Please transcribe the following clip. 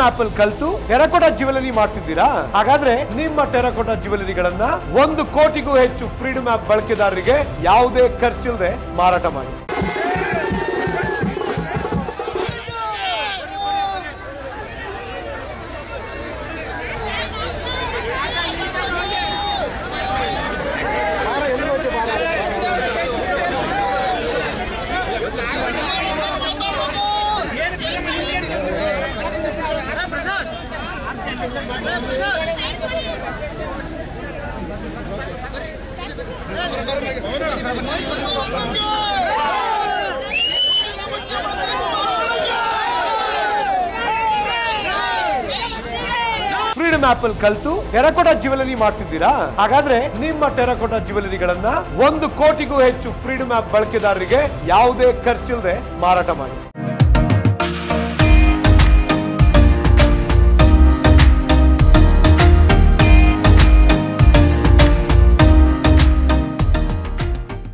App ಅಲ್ಲಿ ಕಲ್ತು terracotta jewellery ಮಾಡ್ತಿದ್ದೀರಾ? ಹಾಗಾದ್ರೆ ನಿಮ್ಮ ಟೆರಕೋಟಾ ಜ್ಯುವೆಲರಿಗಳನ್ನ 1 ಕೋಟಿಗೂ ಹೆಚ್ಚು ಫ್ರೀಡಮ್ ಆಪ್ ಬಳಕೆದಾರರಿಗೆ ಯಾವುದೇ ಖರ್ಚಿಲ್ಲದೆ ಮಾರಾಟ ಮಾಡಿ. ಫ್ರೀಡಮ್ ಆಪ್ ಅಲ್ಲಿ ಕಲ್ತು ಟೆರಕೋಟಾ ಜ್ಯುವೆಲರಿ ಮಾಡ್ತಿದ್ದೀರಾ? ಹಾಗಾದ್ರೆ ನಿಮ್ಮ ಟೆರಕೋಟಾ ಜ್ಯುವೆಲರಿಗಳನ್ನ 1 ಕೋಟಿಗೂ ಹೆಚ್ಚು ಫ್ರೀಡಮ್ ಆಪ್ ಬಳಕೆದಾರರಿಗೆ ಯಾವುದೇ ಖರ್ಚಿಲ್ಲದೆ ಮಾರಾಟ ಮಾಡಿ.